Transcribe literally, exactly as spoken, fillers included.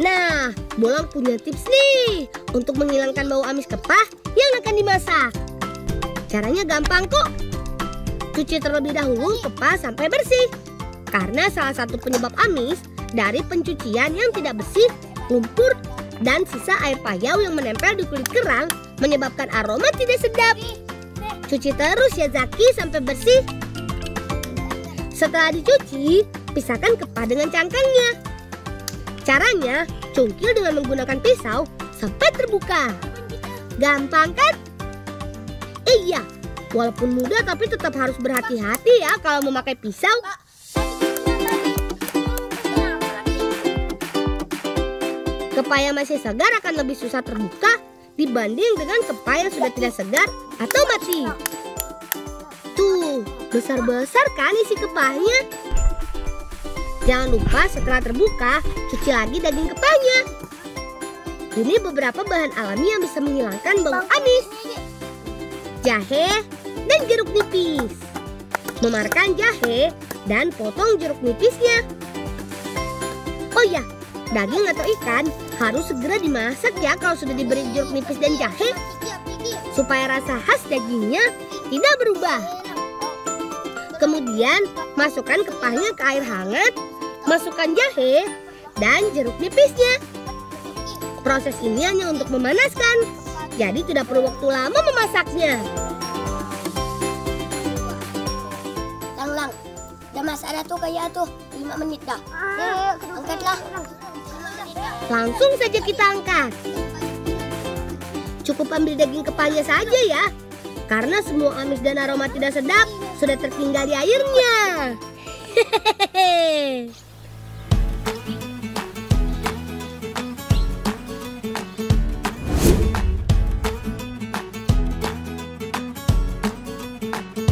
Nah, Mulan punya tips nih untuk menghilangkan bau amis kepah yang akan dimasak. Caranya gampang kok. Cuci terlebih dahulu kepah sampai bersih. Karena salah satu penyebab amis dari pencucian yang tidak bersih, lumpur, dan sisa air payau yang menempel di kulit kerang menyebabkan aroma tidak sedap. Cuci terus ya Zaki sampai bersih. Setelah dicuci, pisahkan kepah dengan cangkangnya. Caranya, cungkil dengan menggunakan pisau sampai terbuka. Gampang kan? Eh iya, walaupun mudah tapi tetap harus berhati-hati ya kalau memakai pisau. Kepah yang masih segar akan lebih susah terbuka dibanding dengan kepah yang sudah tidak segar atau mati. Tuh, besar-besar kan isi kepahnya. Jangan lupa setelah terbuka, cuci lagi daging kepahnya. Ini beberapa bahan alami yang bisa menghilangkan bau amis. Jahe dan jeruk nipis. Memarkan jahe dan potong jeruk nipisnya. Oh ya, daging atau ikan harus segera dimasak ya kalau sudah diberi jeruk nipis dan jahe, supaya rasa khas dagingnya tidak berubah. Kemudian masukkan kepahnya ke air hangat, masukkan jahe dan jeruk nipisnya. Proses ini hanya untuk memanaskan, jadi tidak perlu waktu lama memasaknya. Lang, lang, udah masak ada tuh kayak tuh, lima menit dah. Angkatlah. Langsung saja kita angkat. Cukup ambil daging kepahnya saja ya, karena semua amis dan aroma tidak sedap sudah tertinggal di airnya. Hehehe.